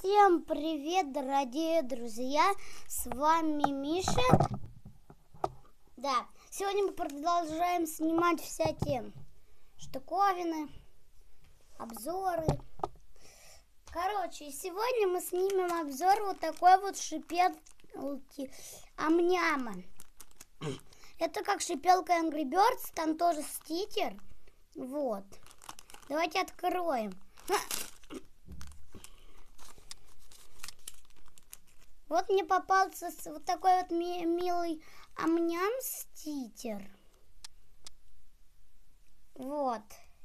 Всем привет, дорогие друзья! С вами Миша. Да, сегодня мы продолжаем снимать всякие штуковины, обзоры. Короче, сегодня мы снимем обзор вот такой вот шипелки ам-няма. Это как шипелка Angry Birds, там тоже стикер. Вот. Давайте откроем. Вот мне попался вот такой вот милый ам-ням стикер. Вот.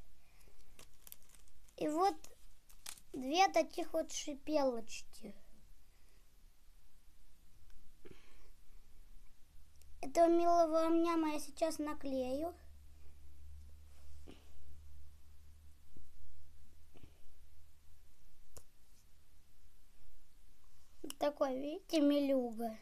И вот две таких вот шипелочки. Этого милого ам-няма я сейчас наклею. Такой, видите, милюга.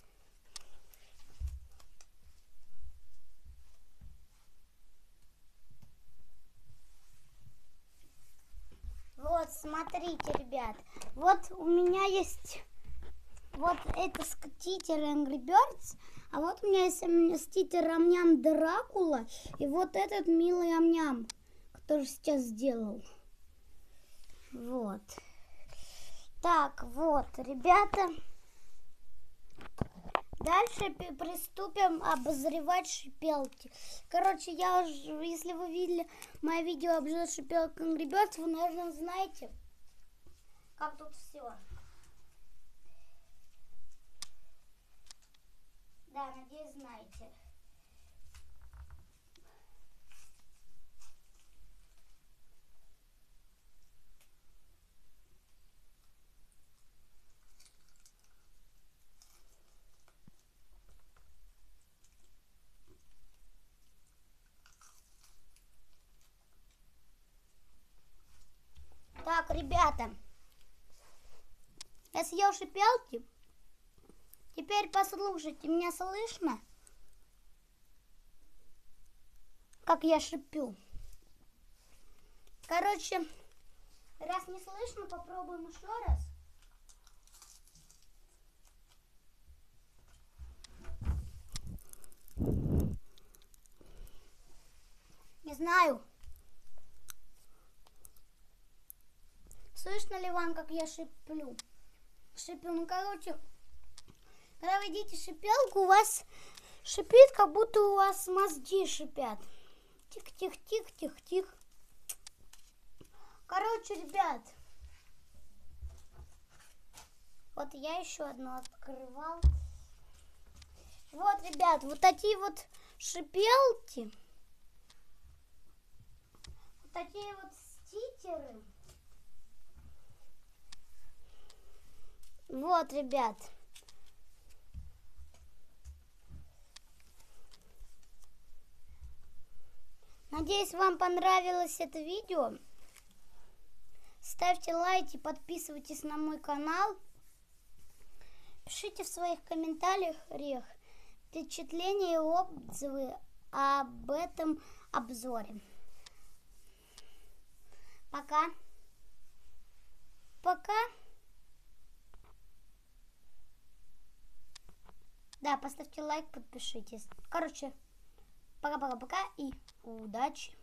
Вот, смотрите, ребят. Вот у меня есть вот это стикер Angry Birds, а вот у меня есть стикер ам-ням Дракула и вот этот милый ам-ням, который сейчас сделал. Вот. Так, вот, ребята. Дальше приступим обозревать шипелки. Короче, я уже, если вы видели мое видео обзор шипелок Angry Birds, вы, наверное, знаете, как тут все. Да, надеюсь, знаете. Так, ребята, я съел шипелки. Теперь послушайте, меня слышно? Как я шиплю. Короче, раз не слышно, попробуем еще раз. Не знаю, слышно ли вам, как я шиплю. Ну, короче, когда вы едите шипелку, у вас шипит, как будто у вас мозги шипят. Тих-тих-тих-тих-тих. Короче, ребят, вот я еще одну открывал. Вот, ребят, вот такие вот шипелки. Вот такие вот стикеры. Вот, ребят. Надеюсь, вам понравилось это видео. Ставьте лайки, подписывайтесь на мой канал. Пишите в своих комментариях впечатления и отзывы об этом обзоре. Пока. Пока. Да, поставьте лайк, подпишитесь. Короче, пока-пока-пока и удачи.